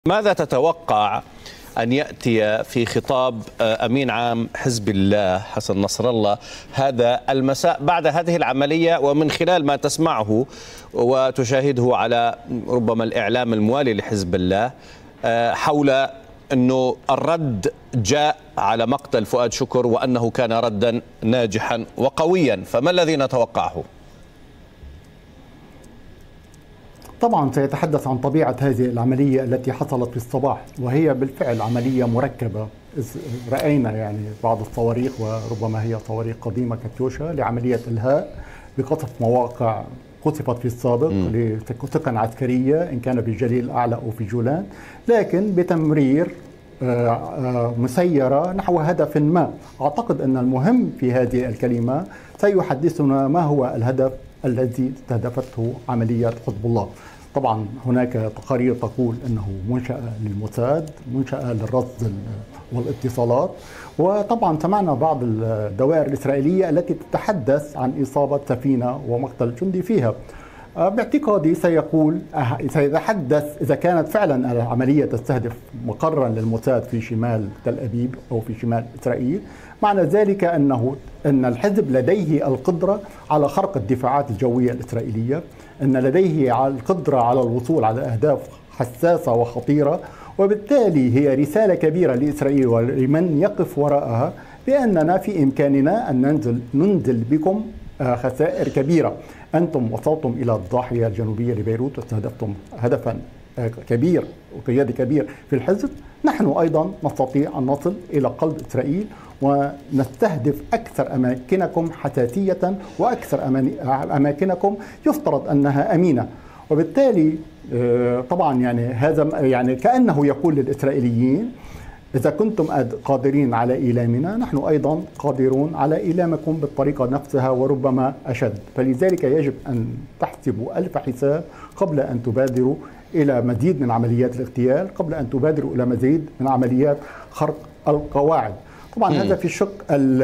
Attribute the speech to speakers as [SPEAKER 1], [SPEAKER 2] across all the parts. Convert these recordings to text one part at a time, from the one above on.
[SPEAKER 1] ماذا تتوقع أن يأتي في خطاب أمين عام حزب الله حسن نصر الله هذا المساء بعد هذه العملية، ومن خلال ما تسمعه وتشاهده على ربما الإعلام الموالي لحزب الله حول أنه الرد جاء على مقتل فؤاد شكر وأنه كان ردا ناجحا وقويا، فما الذي نتوقعه؟
[SPEAKER 2] طبعا سيتحدث عن طبيعة هذه العملية التي حصلت في الصباح، وهي بالفعل عملية مركبة. رأينا يعني بعض الصواريخ، وربما هي صواريخ قديمة كاتيوشا، لعملية إلهاء بقصف مواقع قصفت في السابق لثقن عسكرية إن كان في جليل الأعلى أو في جولان، لكن بتمرير مسيرة نحو هدف ما. أعتقد أن المهم في هذه الكلمة سيحدثنا ما هو الهدف الذي استهدفته عملية حزب الله. طبعا هناك تقارير تقول أنه منشأة للموساد، منشأة للرصد والاتصالات، وطبعا سمعنا بعض الدوائر الإسرائيلية التي تتحدث عن إصابة سفينة ومقتل جندي فيها. باعتقادي سيتحدث إذا كانت فعلا العملية تستهدف مقرا للموساد في شمال تل أبيب أو في شمال إسرائيل، معنى ذلك أن الحزب لديه القدرة على خرق الدفاعات الجوية الإسرائيلية، أن لديه القدرة على الوصول على أهداف حساسة وخطيرة، وبالتالي هي رسالة كبيرة لإسرائيل ولمن يقف وراءها بأننا في إمكاننا أن ننزل بكم خسائر كبيرة. أنتم وصلتم إلى الضاحية الجنوبية لبيروت واستهدفتم هدفا كبير وقيادي كبير في الحزب، نحن أيضا نستطيع أن نصل إلى قلب إسرائيل ونستهدف أكثر أماكنكم حساسية وأكثر أماكنكم يفترض أنها أمينة. وبالتالي طبعا هذا كأنه يقول للإسرائيليين إذا كنتم قادرين على إيلامنا، نحن أيضا قادرون على إيلامكم بالطريقة نفسها وربما أشد. فلذلك يجب أن تحسبوا ألف حساب قبل أن تبادروا إلى مزيد من عمليات الاغتيال، قبل أن تبادروا إلى مزيد من عمليات خرق القواعد. طبعا هذا في الشق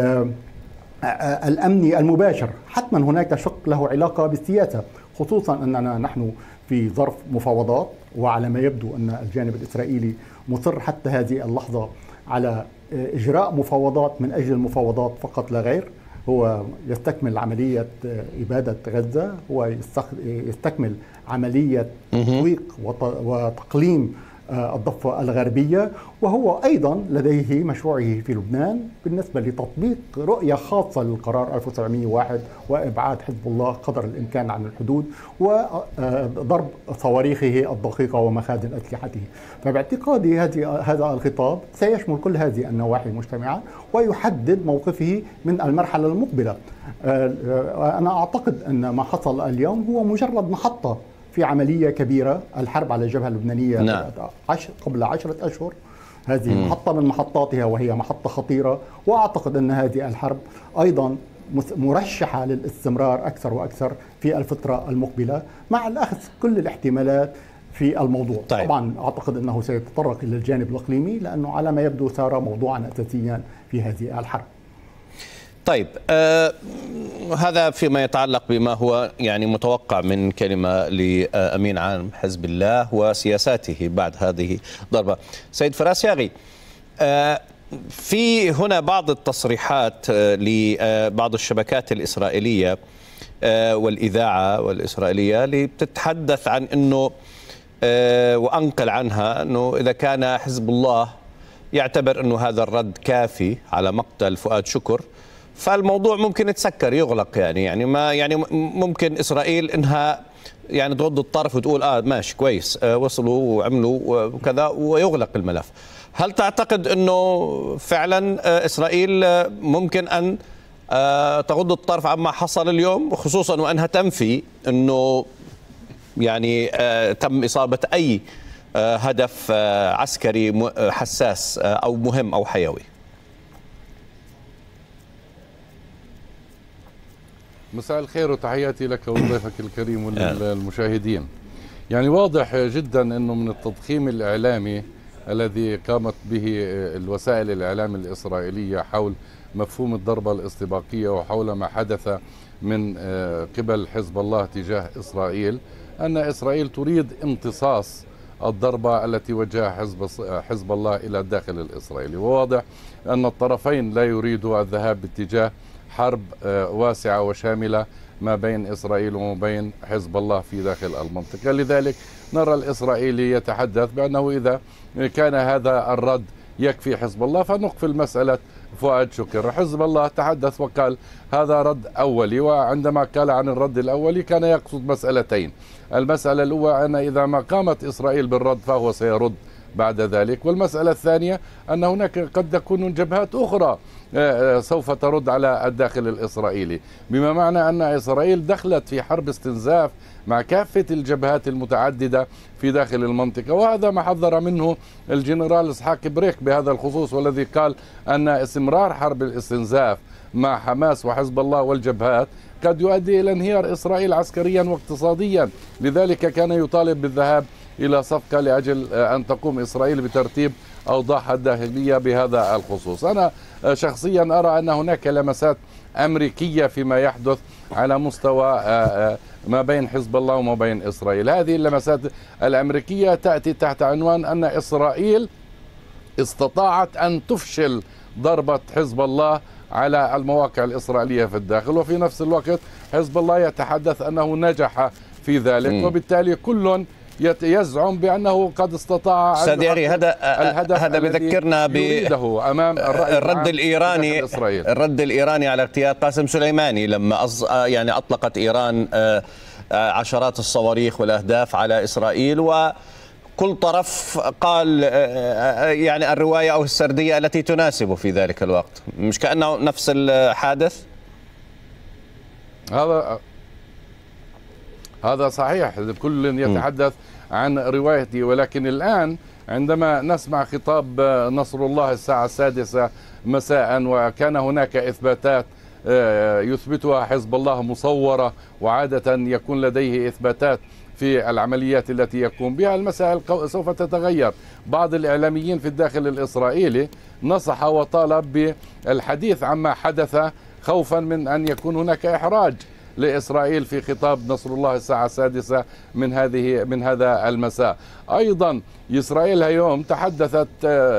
[SPEAKER 2] الأمني المباشر. حتما هناك شق له علاقة بالسياسة، خصوصا أننا نحن في ظرف مفاوضات، وعلى ما يبدو أن الجانب الإسرائيلي مصر حتى هذه اللحظة على إجراء مفاوضات من أجل المفاوضات فقط لا غير. هو يستكمل عملية إبادة غزة، هو يستكمل عملية تطويق وتقليم الضفة الغربية، وهو أيضا لديه مشروعه في لبنان بالنسبة لتطبيق رؤية خاصة للقرار 1901 وإبعاد حزب الله قدر الإمكان عن الحدود وضرب صواريخه الدقيقة ومخازن أسلحته. فباعتقادي هذا الخطاب سيشمل كل هذه النواحي مجتمعة ويحدد موقفه من المرحلة المقبلة. أنا أعتقد أن ما حصل اليوم هو مجرد محطة في عملية كبيرة، الحرب على الجبهة اللبنانية. نعم. قبل 10 أشهر هذه محطة من محطاتها، وهي محطة خطيرة، وأعتقد أن هذه الحرب أيضا مرشحة للاستمرار أكثر وأكثر في الفترة المقبلة مع الأخذ كل الاحتمالات في الموضوع. طيب. طبعا أعتقد أنه سيتطرق إلى الجانب الإقليمي، لأنه على ما يبدو صار موضوعا أساسيا في هذه الحرب.
[SPEAKER 1] طيب هذا فيما يتعلق بما هو متوقع من كلمة لأمين عام حزب الله وسياساته بعد هذه الضربة. سيد فراسياغي، في هنا بعض التصريحات لبعض الشبكات الإسرائيلية والإذاعة والإسرائيلية اللي بتتحدث عن أنه وأنقل عنها أنه إذا كان حزب الله يعتبر أنه هذا الرد كافي على مقتل فؤاد شكر، فالموضوع ممكن يتسكر يغلق. ممكن إسرائيل إنها تغض الطرف وتقول ماشي كويس وصلوا وعملوا وكذا ويغلق الملف. هل تعتقد أنه فعلا إسرائيل ممكن أن تغض الطرف عما حصل اليوم، خصوصا وأنها تنفي أنه تم إصابة أي هدف عسكري حساس أو مهم أو حيوي؟
[SPEAKER 3] مساء الخير وتحياتي لك وضيفك الكريم والمشاهدين. واضح جدا أنه من التضخيم الإعلامي الذي قامت به الوسائل الإعلام الإسرائيلية حول مفهوم الضربة الاستباقية وحول ما حدث من قبل حزب الله تجاه إسرائيل، أن إسرائيل تريد امتصاص الضربة التي وجهها حزب الله إلى الداخل الإسرائيلي. وواضح أن الطرفين لا يريدوا الذهاب باتجاه حرب واسعة وشاملة ما بين إسرائيل وما بين حزب الله في داخل المنطقة. لذلك نرى الإسرائيلي يتحدث بأنه إذا كان هذا الرد يكفي حزب الله فنقفل مسألة فؤاد شكر. حزب الله تحدث وقال هذا رد أولي، وعندما قال عن الرد الأولي كان يقصد مسألتين. المسألة الأولى أن إذا ما قامت إسرائيل بالرد فهو سيرد بعد ذلك، والمسألة الثانية أن هناك قد تكون جبهات أخرى سوف ترد على الداخل الإسرائيلي، بما معنى أن إسرائيل دخلت في حرب استنزاف مع كافة الجبهات المتعددة في داخل المنطقة. وهذا ما حذر منه الجنرال إسحاق بريك بهذا الخصوص، والذي قال أن استمرار حرب الاستنزاف مع حماس وحزب الله والجبهات قد يؤدي إلى انهيار إسرائيل عسكريا واقتصاديا. لذلك كان يطالب بالذهاب إلى صفقة لأجل أن تقوم إسرائيل بترتيب أوضاعها الداخلية بهذا الخصوص. أنا شخصيا أرى أن هناك لمسات أمريكية فيما يحدث على مستوى ما بين حزب الله وما بين إسرائيل. هذه اللمسات الأمريكية تأتي تحت عنوان أن إسرائيل استطاعت أن تفشل ضربة حزب الله على المواقع الإسرائيلية في الداخل، وفي نفس الوقت حزب الله يتحدث أنه نجح في ذلك، وبالتالي كل يزعم بأنه قد استطاع
[SPEAKER 1] أستاذ ياري. هذا بذكرنا
[SPEAKER 3] أمام
[SPEAKER 1] الرد الإيراني، الرد الإيراني على اغتيال قاسم سليماني لما يعني أطلقت إيران عشرات الصواريخ والأهداف على إسرائيل، وكل طرف قال يعني الرواية أو السردية التي تناسبه في ذلك الوقت. مش كأنه نفس الحادث؟
[SPEAKER 3] هذا صحيح، كل يتحدث عن روايته، ولكن الآن عندما نسمع خطاب نصر الله الساعة 6 مساء وكان هناك إثباتات يثبتها حزب الله مصورة، وعادة يكون لديه إثباتات في العمليات التي يقوم بها، المسائل سوف تتغير. بعض الإعلاميين في الداخل الإسرائيلي نصح وطالب بالحديث عما حدث خوفا من أن يكون هناك إحراج لإسرائيل في خطاب نصر الله الساعة 6 من هذا المساء. أيضا إسرائيل اليوم تحدثت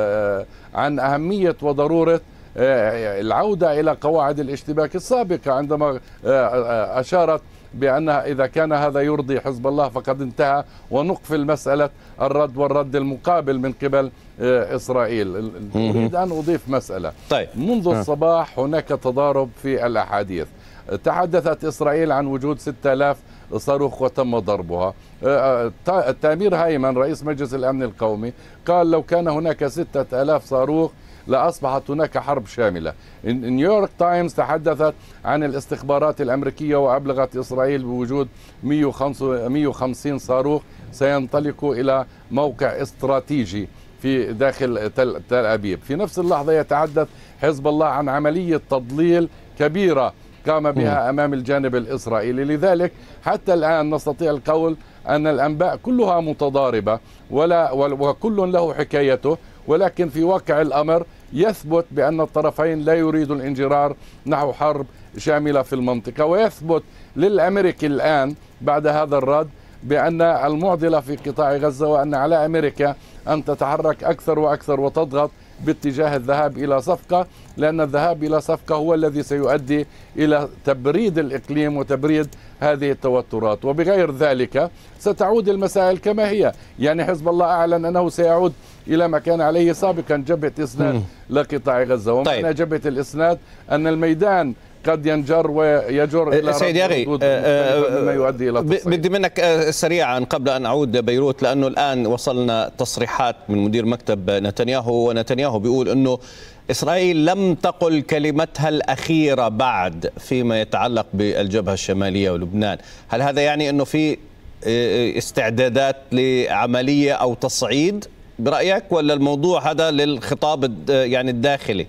[SPEAKER 3] عن أهمية وضرورة العودة إلى قواعد الاشتباك السابقة، عندما أشارت بأن إذا كان هذا يرضي حزب الله فقد انتهى، ونقفل مسألة الرد والرد المقابل من قبل إسرائيل. أريد أن أضيف مسألة.
[SPEAKER 1] طيب.
[SPEAKER 3] منذ الصباح هناك تضارب في الأحاديث. تحدثت إسرائيل عن وجود 6000 صاروخ وتم ضربها. تامير هايمان رئيس مجلس الأمن القومي قال لو كان هناك 6000 صاروخ لأصبحت هناك حرب شاملة. نيويورك تايمز تحدثت عن الاستخبارات الأمريكية وأبلغت إسرائيل بوجود 150 صاروخ سينطلق إلى موقع استراتيجي في داخل تل أبيب. في نفس اللحظة يتحدث حزب الله عن عملية تضليل كبيرة قام بها أمام الجانب الإسرائيلي. لذلك حتى الآن نستطيع القول أن الأنباء كلها متضاربة وكل له حكايته، ولكن في واقع الأمر يثبت بأن الطرفين لا يريدوا الانجرار نحو حرب شاملة في المنطقة، ويثبت للأمريكي الآن بعد هذا الرد بأن المعضلة في قطاع غزة، وأن على أمريكا أن تتحرك أكثر وأكثر وتضغط باتجاه الذهاب إلى صفقة، لأن الذهاب إلى صفقة هو الذي سيؤدي إلى تبريد الإقليم وتبريد هذه التوترات، وبغير ذلك ستعود المسائل كما هي. يعني حزب الله أعلن أنه سيعود إلى ما كان عليه سابقا، جبهة إسناد لقطاع غزة. ومعنى جبهة الإسناد أن الميدان قد ينجر ويجر إلى
[SPEAKER 1] سيد ياري
[SPEAKER 3] مما يؤدي إلى تصعيد.
[SPEAKER 1] بدي منك سريعا قبل أن أعود بيروت، لأنه الآن وصلنا تصريحات من مدير مكتب نتنياهو، ونتنياهو بيقول أنه إسرائيل لم تقل كلمتها الأخيرة بعد فيما يتعلق بالجبهة الشمالية ولبنان. هل هذا يعني أنه في استعدادات لعملية أو تصعيد برأيك، ولا الموضوع هذا للخطاب يعني الداخلي؟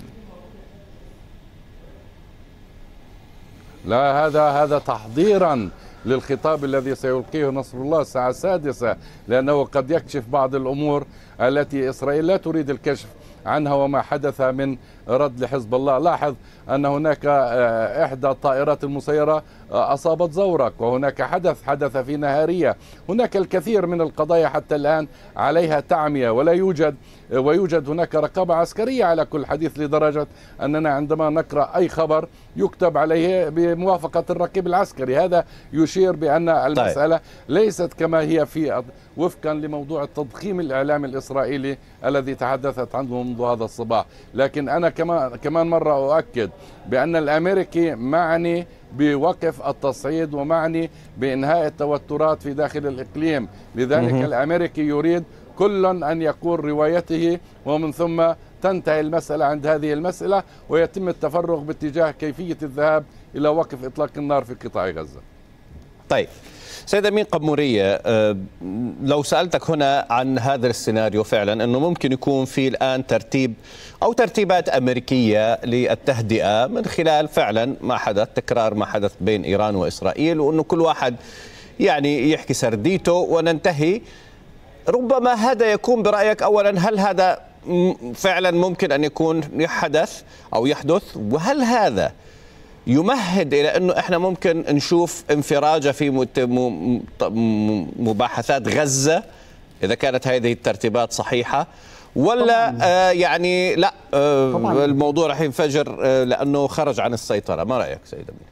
[SPEAKER 3] لا، هذا تحضيرا للخطاب الذي سيلقيه نصر الله الساعة 6، لأنه قد يكشف بعض الأمور التي إسرائيل لا تريد الكشف عنها وما حدث من رد لحزب الله. لاحظ أن هناك إحدى الطائرات المسيرة أصابت زورق، وهناك حدث في نهارية. هناك الكثير من القضايا حتى الآن عليها تعمية ويوجد هناك رقابة عسكرية على كل حديث، لدرجة أننا عندما نقرأ أي خبر يكتب عليه بموافقة الرقيب العسكري. هذا يشير بأن المسألة ليست كما هي وفقا لموضوع التضخيم الإعلامي الإسرائيلي الذي تحدثت عنه منذ هذا الصباح. لكن أنا كمان مرة أؤكد بأن الأمريكي معني بوقف التصعيد ومعني بإنهاء التوترات في داخل الإقليم. لذلك الأمريكي يريد كل أن يقول روايته، ومن ثم تنتهي المسألة عند هذه المسألة، ويتم التفرغ باتجاه كيفية الذهاب إلى وقف إطلاق النار في قطاع غزة.
[SPEAKER 1] طيب سيد أمين قمورية، لو سألتك هنا عن هذا السيناريو فعلا أنه ممكن يكون في الآن ترتيب أو ترتيبات أمريكية للتهدئة من خلال فعلا ما حدث، تكرار ما حدث بين إيران وإسرائيل، وأنه كل واحد يعني يحكي سرديته وننتهي. ربما هذا يكون برأيك أولا، هل هذا فعلا ممكن أن يكون يحدث أو يحدث؟ وهل هذا يمهد إلى أنه إحنا ممكن نشوف انفراجة في مباحثات غزة إذا كانت هذه الترتيبات صحيحة، ولا يعني لا الموضوع رح ينفجر لأنه خرج عن السيطرة؟ ما رأيك سيد أمين؟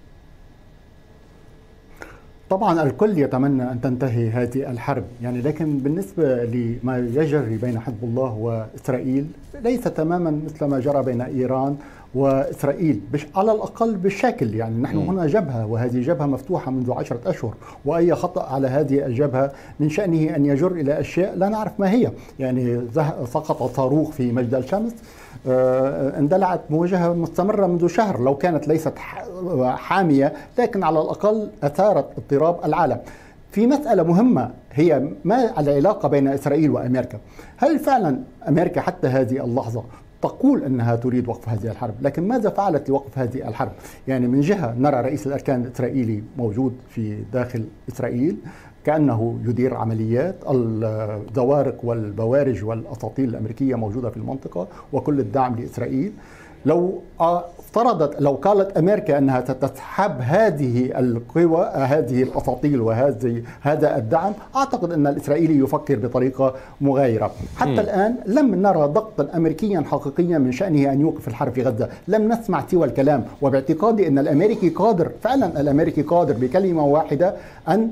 [SPEAKER 2] طبعا الكل يتمنى أن تنتهي هذه الحرب يعني، لكن بالنسبة لما يجري بين حزب الله وإسرائيل ليس تماما مثل ما جرى بين إيران وإسرائيل، على الأقل بالشكل. يعني نحن هنا جبهة، وهذه جبهة مفتوحة منذ 10 أشهر، وأي خطأ على هذه الجبهة من شأنه أن يجر إلى أشياء لا نعرف ما هي. يعني سقط صاروخ في مجد الشمس، اندلعت مواجهة مستمرة منذ شهر، لو كانت ليست حامية لكن على الأقل أثارت اضطراب العالم. في مسألة مهمة هي ما العلاقة بين إسرائيل وأمريكا. هل فعلا أمريكا حتى هذه اللحظة تقول أنها تريد وقف هذه الحرب، لكن ماذا فعلت لوقف هذه الحرب؟ يعني من جهة نرى رئيس الأركان الإسرائيلي موجود في داخل إسرائيل كأنه يدير عمليات، الزوارق والبوارج والأساطيل الأمريكية موجودة في المنطقة وكل الدعم لإسرائيل. لو افترضت، لو قالت أمريكا أنها ستسحب هذه القوى، هذه الأساطيل هذا الدعم، أعتقد أن الإسرائيلي يفكر بطريقة مغايرة. حتى الآن لم نرى ضغطا أمريكيا حقيقيا من شأنه أن يوقف الحرب في غزة، لم نسمع سوى الكلام. وباعتقادي أن الأمريكي قادر، فعلا الأمريكي قادر بكلمة واحدة أن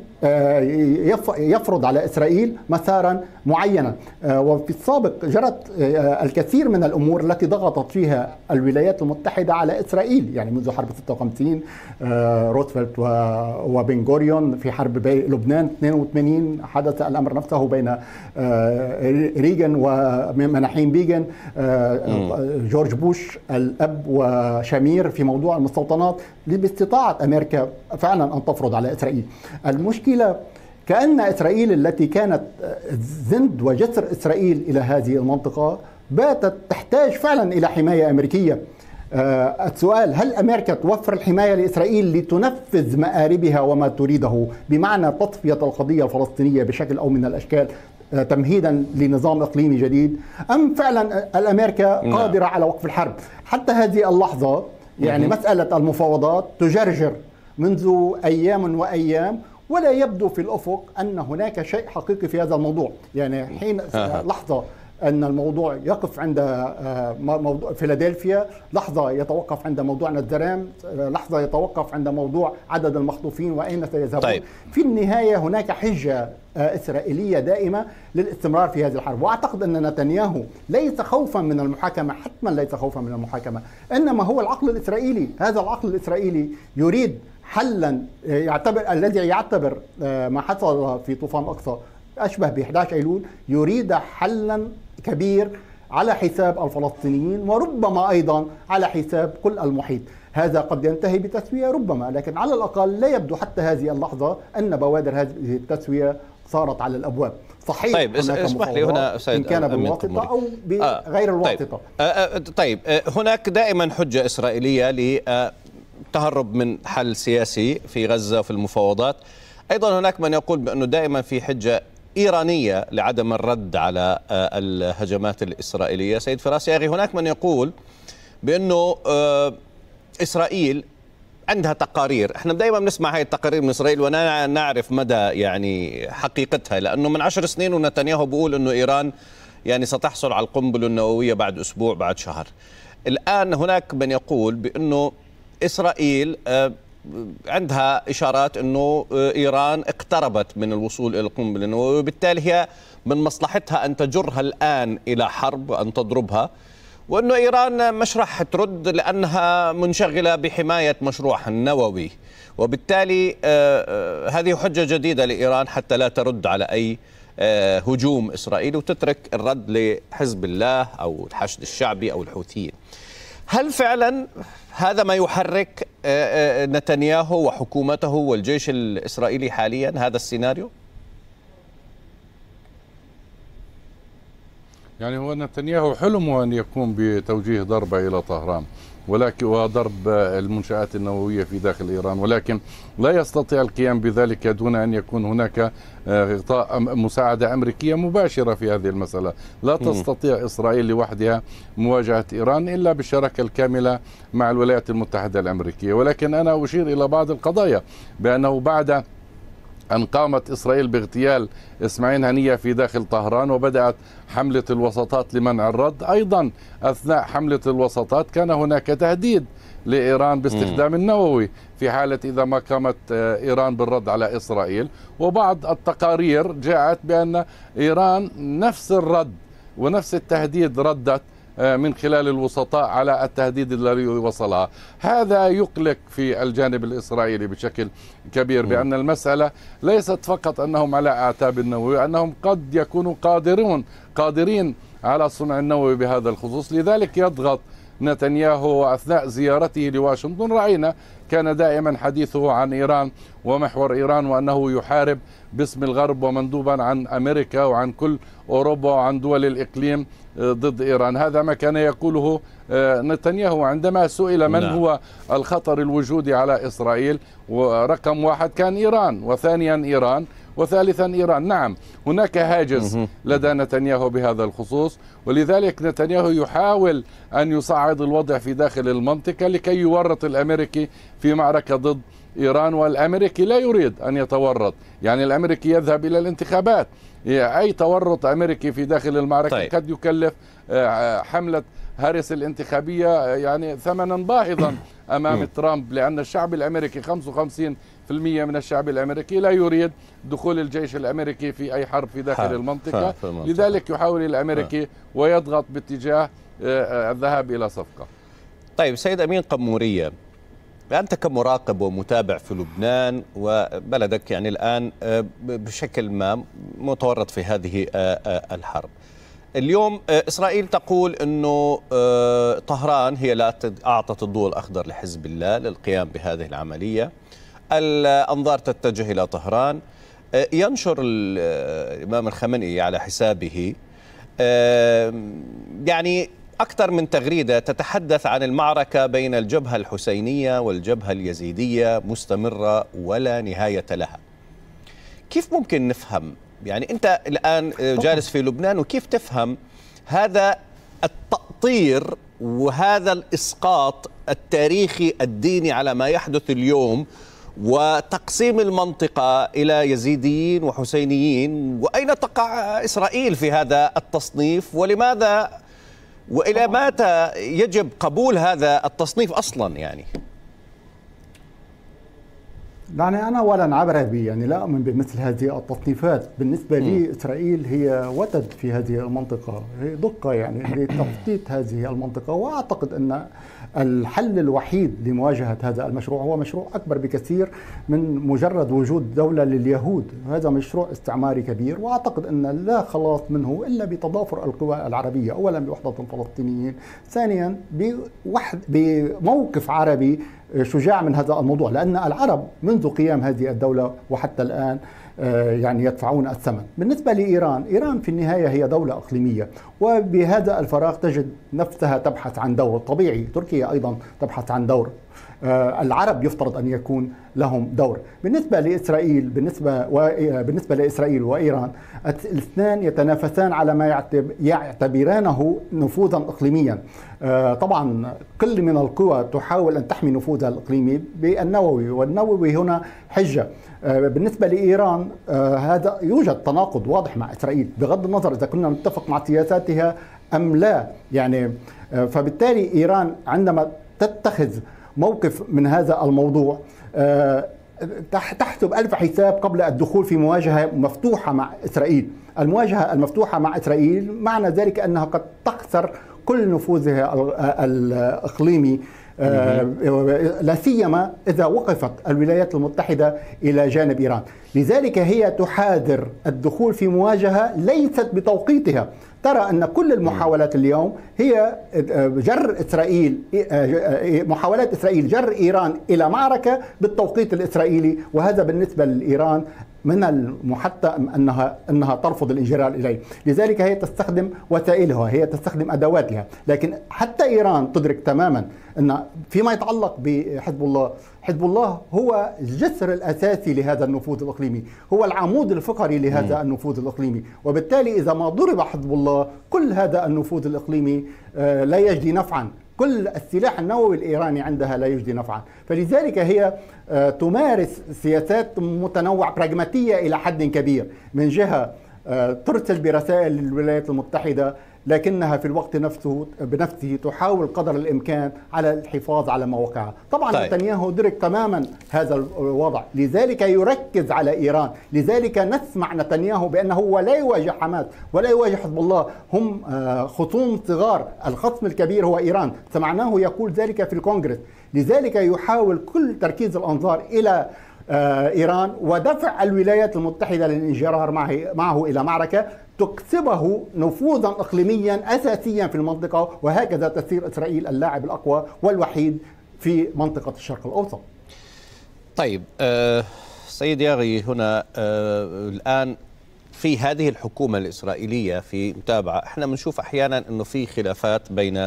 [SPEAKER 2] يفرض على إسرائيل مسارا معينا. وفي السابق جرت الكثير من الأمور التي ضغطت فيها الولايات المتحدة على إسرائيل، يعني منذ حرب 56 روزفلت وبن غوريون، في حرب لبنان 82 حدث الأمر نفسه بين ريغان ومناحيم بيغن، جورج بوش الأب وشامير في موضوع المستوطنات، باستطاعة أمريكا فعلا أن تفرض على إسرائيل. المشكلة كأن إسرائيل التي كانت زند وجسر إسرائيل إلى هذه المنطقة باتت تحتاج فعلا إلى حماية أمريكية. السؤال، هل أمريكا توفر الحماية لإسرائيل لتنفذ مآربها وما تريده، بمعنى تصفية القضية الفلسطينية بشكل أو من الأشكال تمهيدا لنظام إقليمي جديد، أم فعلا الأمريكا قادرة على وقف الحرب؟ حتى هذه اللحظة يعني مسألة المفاوضات تجرجر منذ أيام وأيام، ولا يبدو في الأفق أن هناك شيء حقيقي في هذا الموضوع. يعني حين لحظة أن الموضوع يقف عند موضوع فيلادلفيا، لحظة يتوقف عند موضوع نجران، لحظة يتوقف عند موضوع عدد المخطوفين وأين سيذهبون.
[SPEAKER 1] طيب.
[SPEAKER 2] في النهاية هناك حجة إسرائيلية دائمة للاستمرار في هذه الحرب. وأعتقد أن نتنياهو ليس خوفا من المحاكمة، حتما ليس خوفا من المحاكمة، إنما هو العقل الإسرائيلي. هذا العقل الإسرائيلي يريد حلا الذي يعتبر ما حصل في طوفان الأقصى أشبه ب 11 أيلول، يريد حلا كبير على حساب الفلسطينيين، وربما أيضا على حساب كل المحيط. هذا قد ينتهي بتسوية ربما، لكن على الأقل لا يبدو حتى هذه اللحظة أن بوادر هذه التسوية صارت على الأبواب. صحيح،
[SPEAKER 1] طيب اسمح لي هنا سيد،
[SPEAKER 2] إن كان بالواسطة أو بغير الواسطة.
[SPEAKER 1] طيب هناك دائما حجة إسرائيلية للتهرب من حل سياسي في غزة وفي المفاوضات. أيضا هناك من يقول بأنه دائما في حجة إيرانية لعدم الرد على الهجمات الإسرائيلية. سيد فراس يا أخي، هناك من يقول بأنه إسرائيل عندها تقارير، احنا دائما بنسمع هاي التقارير من إسرائيل ولا نعرف مدى يعني حقيقتها، لأنه من 10 سنين ونتنياهو بيقول أنه إيران يعني ستحصل على القنبلة النووية بعد أسبوع بعد شهر. الآن هناك من يقول بأنه إسرائيل عندها إشارات أنه إيران اقتربت من الوصول إلى القنبلة النووية، وبالتالي هي من مصلحتها أن تجرها الآن إلى حرب وأن تضربها، وأنه إيران مش راح ترد لأنها منشغلة بحماية مشروعها النووي، وبالتالي هذه حجة جديدة لإيران حتى لا ترد على أي هجوم إسرائيلي وتترك الرد لحزب الله أو الحشد الشعبي أو الحوثيين. هل فعلا هذا ما يحرك نتنياهو وحكومته والجيش الإسرائيلي حاليا، هذا السيناريو؟
[SPEAKER 3] يعني هو نتنياهو حلمه أن يقوم بتوجيه ضربة إلى طهران وضرب المنشآت النووية في داخل إيران، ولكن لا يستطيع القيام بذلك دون أن يكون هناك غطاء مساعدة أمريكية مباشرة في هذه المسألة. لا تستطيع إسرائيل لوحدها مواجهة إيران إلا بالشراكة الكاملة مع الولايات المتحدة الأمريكية. ولكن أنا أشير إلى بعض القضايا، بأنه بعد أن قامت إسرائيل باغتيال إسماعيل هنية في داخل طهران وبدأت حملة الوساطات لمنع الرد، أيضا أثناء حملة الوساطات كان هناك تهديد لإيران باستخدام النووي في حالة إذا ما قامت إيران بالرد على إسرائيل. وبعض التقارير جاءت بأن إيران نفس الرد ونفس التهديد ردت من خلال الوسطاء على التهديد الذي وصلها. هذا يقلق في الجانب الإسرائيلي بشكل كبير، بأن المسألة ليست فقط أنهم على أعتاب النووي، أنهم قد يكونوا قادرين على صنع النووي بهذا الخصوص. لذلك يضغط نتنياهو، وأثناء زيارته لواشنطن رأينا كان دائما حديثه عن إيران ومحور إيران، وأنه يحارب باسم الغرب ومندوبا عن أمريكا وعن كل أوروبا وعن دول الإقليم ضد إيران. هذا ما كان يقوله نتنياهو عندما سئل من هو الخطر الوجودي على إسرائيل، ورقم واحد كان إيران، وثانيا إيران، وثالثا إيران. نعم، هناك هاجس لدى نتنياهو بهذا الخصوص، ولذلك نتنياهو يحاول أن يصعد الوضع في داخل المنطقة لكي يورط الأمريكي في معركة ضد إيران، والأمريكي لا يريد أن يتورط. يعني الأمريكي يذهب إلى الانتخابات، أي تورط أمريكي في داخل المعركة قد يكلف حملة هاريس الانتخابية يعني ثمنا باهظا أمام ترامب، لأن الشعب الأمريكي 55% من الشعب الأمريكي لا يريد دخول الجيش الأمريكي في أي حرب في داخل المنطقة. لذلك يحاول الأمريكي ويضغط باتجاه الذهاب إلى صفقة.
[SPEAKER 1] طيب سيد أمين قمورية، أنت كمراقب ومتابع في لبنان وبلدك يعني الآن بشكل ما متورط في هذه الحرب، اليوم إسرائيل تقول أنه طهران هي لا أعطت الضوء الأخضر لحزب الله للقيام بهذه العملية، الأنظار تتجه إلى طهران. ينشر الإمام الخميني على حسابه يعني أكثر من تغريدة تتحدث عن المعركة بين الجبهة الحسينية والجبهة اليزيدية مستمرة ولا نهاية لها. كيف ممكن نفهم، يعني أنت الآن جالس في لبنان، وكيف تفهم هذا التأطير وهذا الإسقاط التاريخي الديني على ما يحدث اليوم وتقسيم المنطقة إلى يزيديين وحسينيين؟ وأين تقع إسرائيل في هذا التصنيف، ولماذا وإلى متى يجب قبول هذا التصنيف أصلا؟ يعني
[SPEAKER 2] أنا أولا عبربي يعني لا أؤمن بمثل هذه التصنيفات. بالنسبة لي إسرائيل هي وتد في هذه المنطقة، هي دقة يعني لتخطيط هذه المنطقة. وأعتقد أن الحل الوحيد لمواجهة هذا المشروع هو مشروع أكبر بكثير من مجرد وجود دولة لليهود. هذا مشروع استعماري كبير، وأعتقد أن لا خلاص منه إلا بتضافر القوى العربية، أولا بوحدة الفلسطينيين، ثانيا بموقف عربي شجاع من هذا الموضوع، لأن العرب منذ قيام هذه الدولة وحتى الآن يعني يدفعون الثمن. بالنسبة لإيران، إيران في النهاية هي دولة إقليمية، وبهذا الفراغ تجد نفسها تبحث عن دور طبيعي. تركيا أيضا تبحث عن دور العرب يفترض أن يكون لهم دور. بالنسبة لإسرائيل وإيران، الاثنان يتنافسان على ما يعتبرانه نفوذا إقليميا. طبعا كل من القوى تحاول أن تحمي نفوذها الإقليمي بالنووي، والنووي هنا حجة. بالنسبة لإيران هذا يوجد تناقض واضح مع إسرائيل بغض النظر إذا كنا نتفق مع سياساتها أم لا. يعني فبالتالي إيران عندما تتخذ موقف من هذا الموضوع تحسب ألف حساب قبل الدخول في مواجهة مفتوحة مع إسرائيل. المواجهة المفتوحة مع إسرائيل معنى ذلك أنها قد تخسر كل نفوذها الإقليمي، لا سيما إذا وقفت الولايات المتحدة إلى جانب إيران. لذلك هي تحاذر الدخول في مواجهة ليست بتوقيتها. ترى أن كل المحاولات اليوم هي محاولات إسرائيل جر إيران إلى معركة بالتوقيت الإسرائيلي، وهذا بالنسبة لإيران من المحتم أنها ترفض الانجرار إليه. لذلك هي تستخدم وسائلها، هي تستخدم أدواتها. لكن حتى إيران تدرك تماما أن فيما يتعلق بحزب الله، حزب الله هو الجسر الأساسي لهذا النفوذ الإقليمي، هو العمود الفقري لهذا النفوذ الإقليمي. وبالتالي إذا ما ضرب حزب الله كل هذا النفوذ الإقليمي لا يجدي نفعا، كل السلاح النووي الإيراني عندها لا يجدي نفعا. فلذلك هي تمارس سياسات متنوعة براغماتية إلى حد كبير. من جهة ترسل برسائل للولايات المتحدة، لكنها في الوقت بنفسه تحاول قدر الإمكان على الحفاظ على مواقعها. طبعا نتنياهو درك تماما هذا الوضع، لذلك يركز على إيران. لذلك نسمع نتنياهو بأنه هو لا يواجه حماس ولا يواجه حزب الله، هم خصوم صغار، الخصم الكبير هو إيران. سمعناه يقول ذلك في الكونغرس. لذلك يحاول كل تركيز الأنظار إلى إيران ودفع الولايات المتحدة للانجرار معه إلى معركة تكسبه نفوذا إقليميا أساسيا في المنطقة، وهكذا تسير إسرائيل اللاعب الأقوى والوحيد في منطقة الشرق الأوسط.
[SPEAKER 1] طيب سيد ياغي، هنا الآن في هذه الحكومة الإسرائيلية في متابعة، احنا بنشوف أحيانا أنه في خلافات بين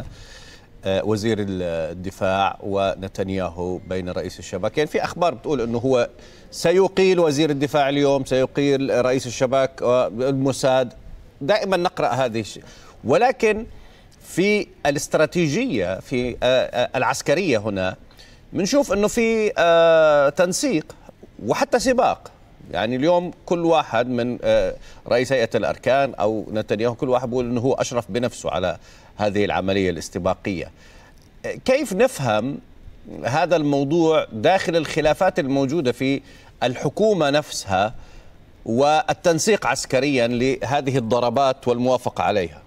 [SPEAKER 1] وزير الدفاع ونتنياهو بين رئيس الشباك. يعني في أخبار بتقول أنه هو سيقيل وزير الدفاع اليوم، سيقيل رئيس الشباك والموساد. دائما نقرأ هذه الشيء، ولكن في الاستراتيجية في العسكرية هنا بنشوف أنه في تنسيق وحتى سباق. يعني اليوم كل واحد من رئيس هيئة الأركان أو نتنياهو كل واحد بيقول أنه هو أشرف بنفسه على هذه العملية الاستباقية. كيف نفهم هذا الموضوع داخل الخلافات الموجودة في الحكومة نفسها والتنسيق عسكريا لهذه الضربات والموافقة عليها؟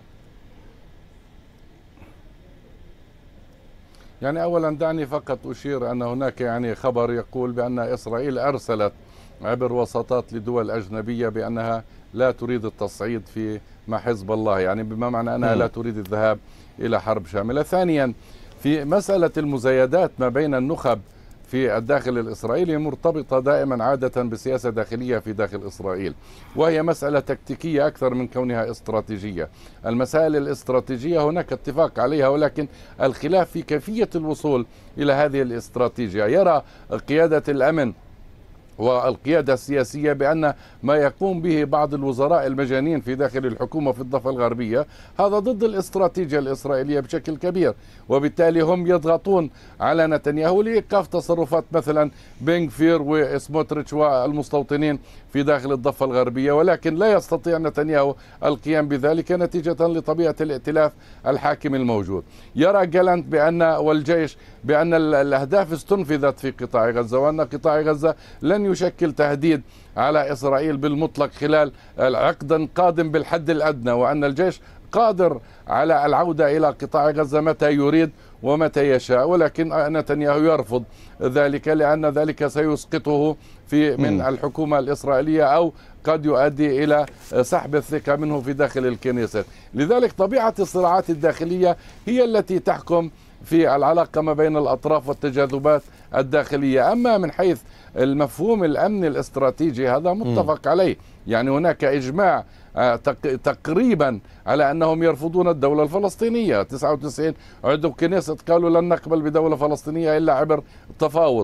[SPEAKER 3] يعني أولا دعني فقط أشير أن هناك يعني خبر يقول بأن إسرائيل أرسلت عبر وساطات لدول أجنبية بأنها لا تريد التصعيد مع حزب الله، يعني بما معنى أنها لا تريد الذهاب إلى حرب شاملة. ثانيا، في مسألة المزايدات ما بين النخب في الداخل الإسرائيلي مرتبطة دائما عادة بسياسة داخلية في داخل إسرائيل، وهي مسألة تكتيكية أكثر من كونها استراتيجية. المسائل الاستراتيجية هناك اتفاق عليها، ولكن الخلاف في كيفية الوصول إلى هذه الاستراتيجية. يرى قيادة الأمن والقيادة السياسية بأن ما يقوم به بعض الوزراء المجانين في داخل الحكومة في الضفة الغربية هذا ضد الاستراتيجية الإسرائيلية بشكل كبير، وبالتالي هم يضغطون على نتنياهو لإيقاف تصرفات مثلا بن غفير وسموتريتش والمستوطنين في داخل الضفة الغربية، ولكن لا يستطيع نتنياهو القيام بذلك نتيجة لطبيعة الائتلاف الحاكم الموجود. يرى جالانت والجيش بأن الأهداف استنفذت في قطاع غزة، وأن قطاع غزة لن يشكل تهديد على إسرائيل بالمطلق خلال عقد قادم بالحد الأدنى، وأن الجيش قادر على العودة إلى قطاع غزة متى يريد ومتى يشاء، ولكن نتنياهو يرفض ذلك لأن ذلك سيسقطه من الحكومة الإسرائيلية أو قد يؤدي إلى سحب الثقة منه في داخل الكنيسة. لذلك طبيعة الصراعات الداخلية هي التي تحكم في العلاقة ما بين الأطراف والتجاذبات الداخلية. أما من حيث المفهوم الأمن الاستراتيجي هذا متفق عليه، يعني هناك إجماع تقريبا على أنهم يرفضون الدولة الفلسطينية. 99 عضو كنيست قالوا لن نقبل بدولة فلسطينية إلا عبر تفاوض.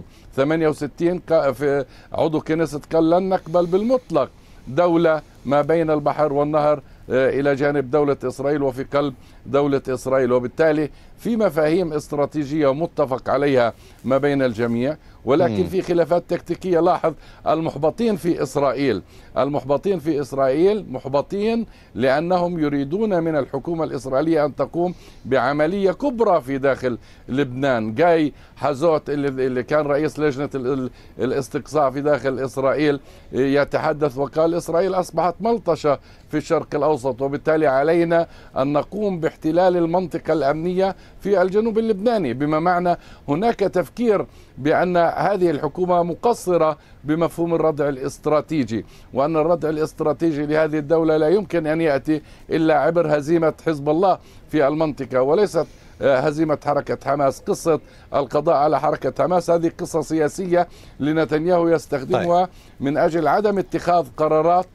[SPEAKER 3] 68 في عضو كنيست قال لن نقبل بالمطلق دولة ما بين البحر والنهر إلى جانب دولة إسرائيل وفي قلب دولة إسرائيل. وبالتالي في مفاهيم استراتيجية متفق عليها ما بين الجميع، ولكن في خلافات تكتيكية. لاحظ المحبطين في إسرائيل، المحبطين في إسرائيل محبطين لأنهم يريدون من الحكومة الإسرائيلية أن تقوم بعملية كبرى في داخل لبنان. جاي حازوت اللي كان رئيس لجنة الاستقصاء في داخل إسرائيل يتحدث وقال إسرائيل أصبحت ملطشة في الشرق الأوسط، وبالتالي علينا أن نقوم باحتلال المنطقة الأمنية في الجنوب اللبناني، بما معنى هناك تفكير بأن هذه الحكومة مقصرة بمفهوم الردع الاستراتيجي، وأن الردع الاستراتيجي لهذه الدولة لا يمكن أن يأتي إلا عبر هزيمة حزب الله في المنطقة وليست هزيمة حركة حماس. قصة القضاء على حركة حماس هذه قصة سياسية لنتنياهو يستخدمها من أجل عدم اتخاذ قرارات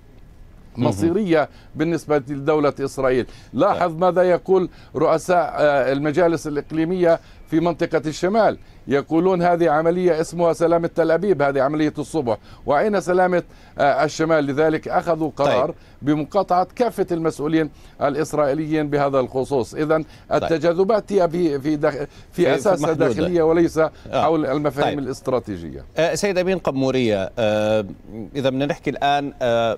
[SPEAKER 3] مصيرية بالنسبة لدولة إسرائيل. لاحظ ماذا يقول رؤساء المجالس الإقليمية في منطقة الشمال، يقولون هذه عملية اسمها سلامة تل أبيب، هذه عملية الصبح، وأين سلامة الشمال؟ لذلك أخذوا قرار بمقاطعة كافة المسؤولين الإسرائيليين بهذا الخصوص. إذن التجاذبات هي في أساسها داخلية وليس حول المفاهيم الاستراتيجية.
[SPEAKER 1] سيد أمين قمورية، إذا بدنا نحكي الآن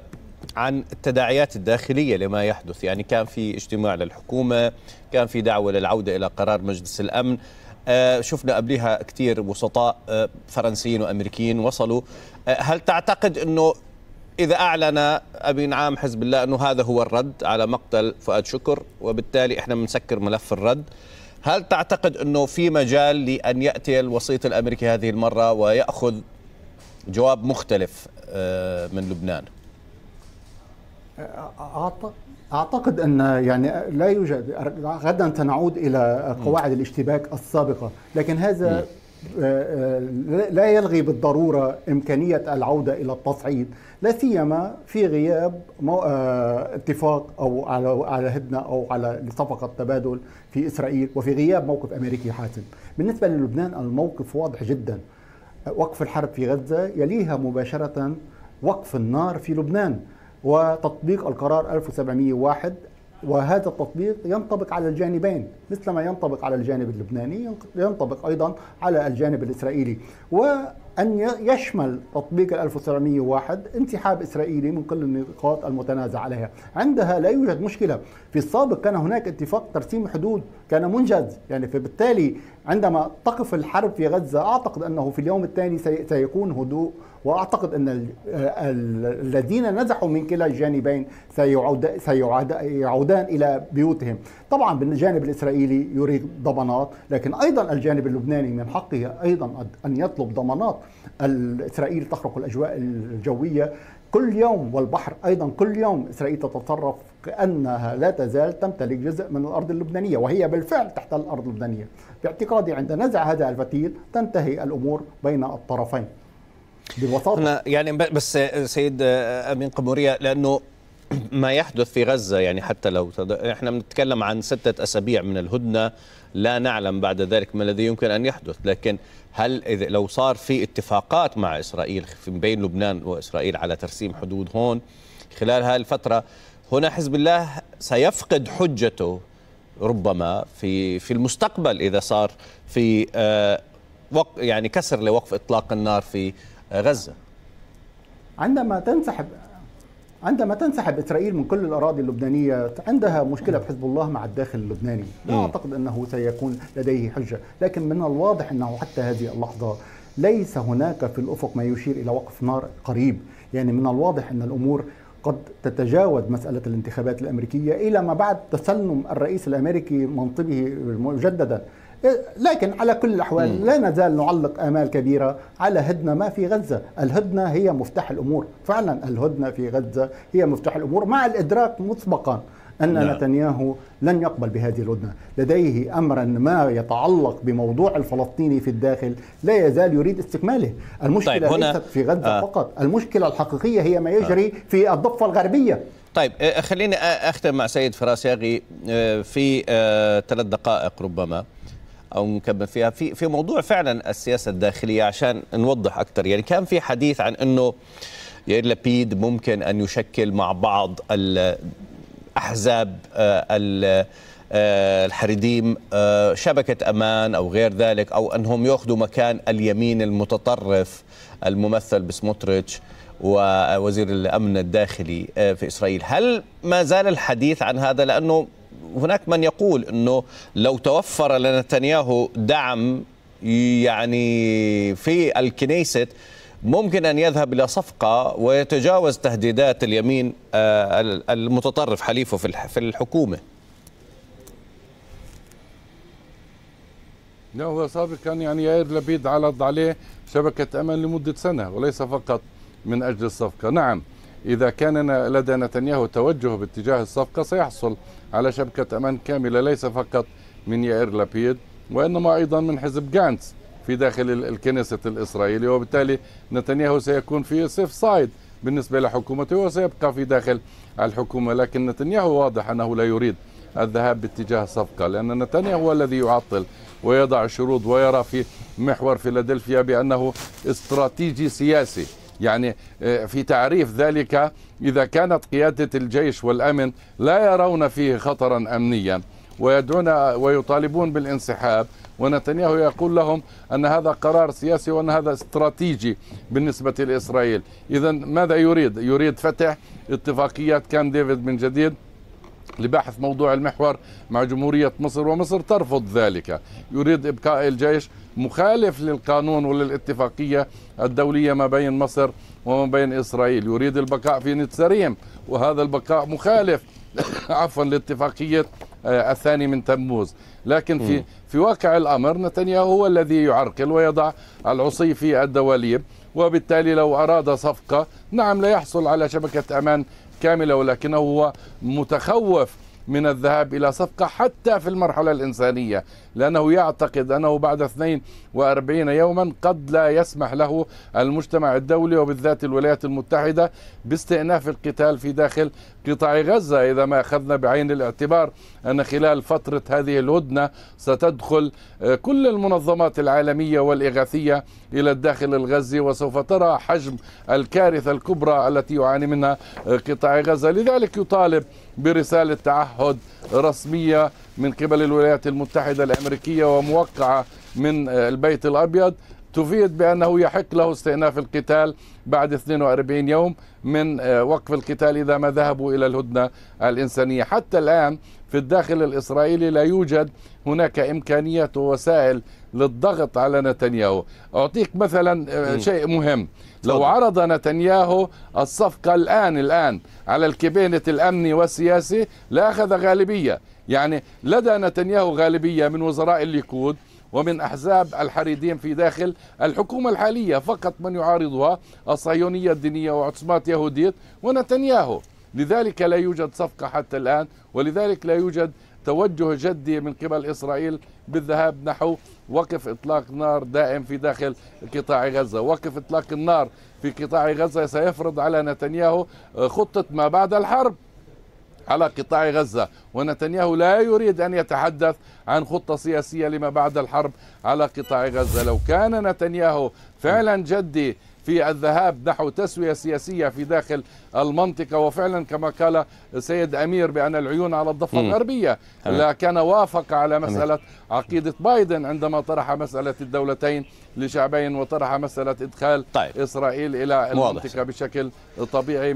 [SPEAKER 1] عن التداعيات الداخلية لما يحدث، يعني كان في اجتماع للحكومة، كان في دعوة للعودة إلى قرار مجلس الأمن، شفنا قبلها كتير وسطاء فرنسيين وأمريكيين وصلوا. هل تعتقد أنه إذا أعلن أمين عام حزب الله أنه هذا هو الرد على مقتل فؤاد شكر وبالتالي إحنا بنسكر ملف الرد، هل تعتقد أنه في مجال لأن يأتي الوسيط الأمريكي هذه المرة ويأخذ جواب مختلف من لبنان؟
[SPEAKER 2] أعتقد أن يعني لا يوجد، غدا سنعود إلى قواعد الاشتباك السابقة، لكن هذا لا يلغي بالضرورة إمكانية العودة إلى التصعيد، لا سيما في غياب اتفاق أو على هدنة أو على صفقة تبادل في إسرائيل، وفي غياب موقف أمريكي حاسم. بالنسبة للبنان الموقف واضح جدا، وقف الحرب في غزة يليها مباشرة وقف النار في لبنان وتطبيق القرار 1701، وهذا التطبيق ينطبق على الجانبين مثلما ينطبق على الجانب اللبناني ينطبق أيضا على الجانب الإسرائيلي، وأن يشمل تطبيق 1701 انسحاب إسرائيلي من كل النقاط المتنازع عليها. عندها لا يوجد مشكلة. في السابق كان هناك اتفاق ترسيم حدود كان منجز، يعني فبالتالي عندما تقف الحرب في غزة أعتقد أنه في اليوم الثاني سيكون هدوء، وأعتقد أن الذين نزحوا من كلا الجانبين سيعودان إلى بيوتهم. طبعا بالجانب الإسرائيلي يريد ضمانات، لكن أيضا الجانب اللبناني من حقه أيضا أن يطلب ضمانات. إسرائيل تخرق الأجواء الجوية كل يوم، والبحر أيضا كل يوم إسرائيل تتصرف كأنها لا تزال تمتلك جزء من الأرض اللبنانية، وهي بالفعل تحت الأرض اللبنانية. باعتقادي عند نزع هذا الفتيل تنتهي الأمور بين الطرفين ببساطة.
[SPEAKER 1] يعني بس سيد أمين قمورية، لأنه ما يحدث في غزة يعني حتى لو احنا بنتكلم عن 6 أسابيع من الهدنة، لا نعلم بعد ذلك ما الذي يمكن أن يحدث، لكن هل إذا لو صار في اتفاقات مع إسرائيل بين لبنان وإسرائيل على ترسيم حدود هون خلال هذه الفترة، هنا حزب الله سيفقد حجته ربما في المستقبل إذا صار في يعني كسر لوقف إطلاق النار في غزة.
[SPEAKER 2] عندما تنسحب إسرائيل من كل الأراضي اللبنانية عندها مشكلة بحزب الله مع الداخل اللبناني، لا أعتقد أنه سيكون لديه حجة، لكن من الواضح أنه حتى هذه اللحظة ليس هناك في الأفق ما يشير إلى وقف نار قريب. يعني من الواضح أن الأمور قد تتجاوز مسألة الانتخابات الأمريكية إلى ما بعد تسلم الرئيس الأمريكي منصبه مجددا، لكن على كل الأحوال لا نزال نعلق آمال كبيرة على هدنة ما في غزة. الهدنة هي مفتاح الأمور، فعلا الهدنة في غزة هي مفتاح الأمور، مع الإدراك مسبقا أن نتنياهو لن يقبل بهذه الهدنة. لديه أمرا ما يتعلق بموضوع الفلسطيني في الداخل لا يزال يريد استكماله. المشكلة ليست في غزة فقط، المشكلة الحقيقية هي ما يجري في الضفة الغربية.
[SPEAKER 1] طيب خليني أختم مع سيد فراس ياغي في 3 دقائق ربما أو نكمل فيها في موضوع فعلا السياسة الداخلية عشان نوضح أكثر. يعني كان في حديث عن أنه يائير لبيد ممكن أن يشكل مع بعض الأحزاب الحريديم شبكة أمان أو غير ذلك، أو أنهم يأخذوا مكان اليمين المتطرف الممثل بسموتريتش ووزير الأمن الداخلي في إسرائيل. هل ما زال الحديث عن هذا؟ لأنه هناك من يقول أنه لو توفر لنتنياهو دعم يعني في الكنيست ممكن أن يذهب إلى صفقة ويتجاوز تهديدات اليمين المتطرف حليفه في الحكومة.
[SPEAKER 3] لا، هو سابقا يعني يائير لبيد عرض عليه شبكة أمان لمدة سنة وليس فقط من أجل الصفقة. نعم، إذا كان لدى نتنياهو توجه باتجاه الصفقة سيحصل على شبكة أمان كاملة ليس فقط من يائير لبيد وإنما أيضا من حزب جانتس في داخل الكنيسة الإسرائيلي، وبالتالي نتنياهو سيكون في سيف سايد بالنسبة لحكومته وسيبقى في داخل الحكومة. لكن نتنياهو واضح أنه لا يريد الذهاب باتجاه صفقة، لأن نتنياهو هو الذي يعطل ويضع شروط ويرى في محور فيلادلفيا بأنه استراتيجي سياسي. يعني في تعريف ذلك إذا كانت قيادة الجيش والأمن لا يرون فيه خطرا أمنيا ويدعون ويطالبون بالانسحاب، ونتنياهو يقول لهم أن هذا قرار سياسي وأن هذا استراتيجي بالنسبة لإسرائيل. إذا ماذا يريد؟ يريد فتح اتفاقيات كامب ديفيد من جديد لبحث موضوع المحور مع جمهورية مصر، ومصر ترفض ذلك. يريد إبقاء الجيش مخالف للقانون وللاتفاقية الدولية ما بين مصر وما بين إسرائيل. يريد البقاء في نتساريم وهذا البقاء مخالف عفوا لاتفاقية 2 تموز. لكن في واقع الأمر نتنياهو هو الذي يعرقل ويضع العصي في الدواليب، وبالتالي لو أراد صفقة نعم لا يحصل على شبكة أمان كاملة، ولكنه هو متخوف من الذهاب إلى صفقة حتى في المرحلة الإنسانية، لأنه يعتقد أنه بعد 42 يوما قد لا يسمح له المجتمع الدولي وبالذات الولايات المتحدة باستئناف القتال في داخل قطاع غزة، إذا ما أخذنا بعين الاعتبار أن خلال فترة هذه الهدنة ستدخل كل المنظمات العالمية والإغاثية إلى الداخل الغزي، وسوف ترى حجم الكارثة الكبرى التي يعاني منها قطاع غزة. لذلك يطالب برسالة تعهد رسمية من قبل الولايات المتحدة الأمريكية وموقعة من البيت الأبيض تفيد بأنه يحق له استئناف القتال بعد 42 يوم من وقف القتال إذا ما ذهبوا إلى الهدنة الإنسانية. حتى الآن في الداخل الإسرائيلي لا يوجد هناك إمكانيات ووسائل للضغط على نتنياهو. أعطيك مثلا شيء مهم، لو عرض نتنياهو الصفقة الآن على الكابينة الأمني والسياسي لأخذ غالبية. يعني لدى نتنياهو غالبية من وزراء الليكود ومن أحزاب الحريديم في داخل الحكومة الحالية، فقط من يعارضها الصهيونية الدينية وعصمات يهودية ونتنياهو. لذلك لا يوجد صفقة حتى الآن، ولذلك لا يوجد توجه جدي من قبل إسرائيل بالذهاب نحو وقف إطلاق نار دائم في داخل قطاع غزة. وقف إطلاق النار في قطاع غزة سيفرض على نتنياهو خطة ما بعد الحرب على قطاع غزة، ونتنياهو لا يريد أن يتحدث عن خطة سياسية لما بعد الحرب على قطاع غزة. لو كان نتنياهو فعلا جدي في الذهاب نحو تسوية سياسية في داخل المنطقة، وفعلا كما قال سيد أمير بأن العيون على الضفة الغربية، لكان وافق على مسألة عقيدة بايدن عندما طرح مسألة الدولتين لشعبين وطرح مسألة إدخال إسرائيل إلى المنطقة بشكل طبيعي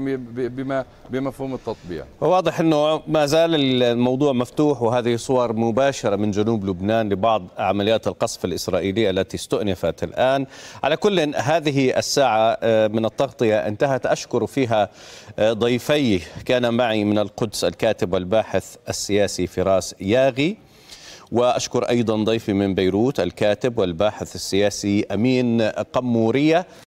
[SPEAKER 3] بمفهوم التطبيع.
[SPEAKER 1] واضح أنه ما زال الموضوع مفتوح، وهذه صور مباشرة من جنوب لبنان لبعض عمليات القصف الإسرائيلية التي استؤنفت الآن. على كل هذه الساعة من التغطية انتهت. أشكر فيها ضيفي كان معي من القدس الكاتب والباحث السياسي فراس ياغي، وأشكر أيضا ضيفي من بيروت الكاتب والباحث السياسي أمين قمورية.